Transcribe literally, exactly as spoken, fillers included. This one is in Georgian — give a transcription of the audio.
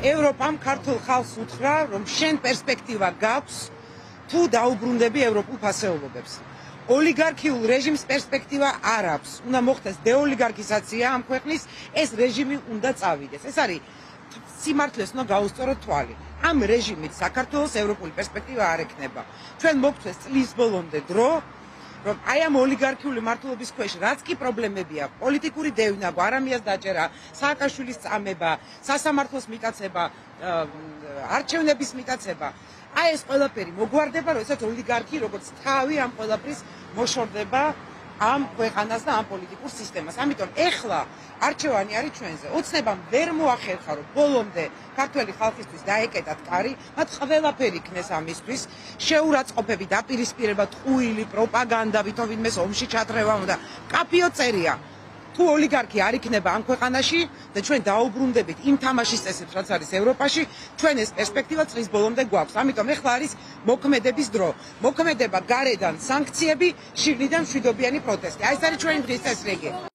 ევროპამ ქართულ ხალხს უთხრა, რომ შენ პერსპექტივა გაქვს თუ დაუბრუნდები ევროპულ ფასეულობებს. ოლიგარქიულ რეჟიმს პერსპექტივა არ აქვს. უნდა მოხდეს დეოლიგარქიზაცია ამ ქვეყნის, ეს რეჟიმი უნდა წავიდეს. ეს არის სიმართლეს უნდა გაუსწოროთ თვალი. ამ რეჟიმით საქართველოს ევროპული პერსპექტივა არ ექნება. ჩვენ მოგწეს წლის ბოლომდე დრო, რომ აი ამ ოლიგარქიული მართლობის ქვეშ რაც კი პრობლემებია, პოლიტიკური დევნაგვა, არამიას დაჭერა, სააკაშვილის წამება, სასამართლოს მიტაცება, არჩევნების მიტაცება. აი ეს ყველაფერი მოგვარდება, როდესაც ოლიგარქი როგორც თავი ამ ყველაფრის მოშორდება ამ ქვეყანას და ამ პოლიტიკურ სისტემას. ამიტომ ეხლა არჩევანი არის ჩვენზე. ოცნებამ ვერ მოახერხა, რომ ბოლომდე ქართველი ხალხისთვის დაეკეტათ კარი, მათ ყველაფერი იქნეს ამისთვის, შეურაცხყოფები, დაპირისპირება, ტყუილი, პროპაგანდა, ვითომ ვინმეს ომში ჩათრევა უნდა. კაფიო წერია. თუ ოლიგარქი არ იქნება ამ ქვეყანაში და ჩვენ დაუბრუნდებით იმ თამაშის წესებს, რაც არის ევროპაში, ჩვენ ეს პერსპექტივა წლის ბოლომდე გვაქვს. ამიტომ ეხლა არის მოქმედების დრო. მოქმედება გარედან სანქციები, შიგნიდან მშვიდობიანი პროტესტი. აი ეს არის ჩვენი დღის წესრიგი.